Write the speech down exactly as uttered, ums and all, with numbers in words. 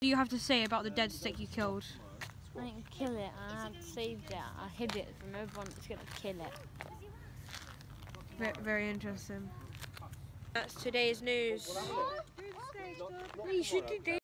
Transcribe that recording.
do you have to say about the dead stick you killed? I didn't kill it, I had saved it. I hid it from everyone that's going to kill it. Very, very interesting. That's today's news.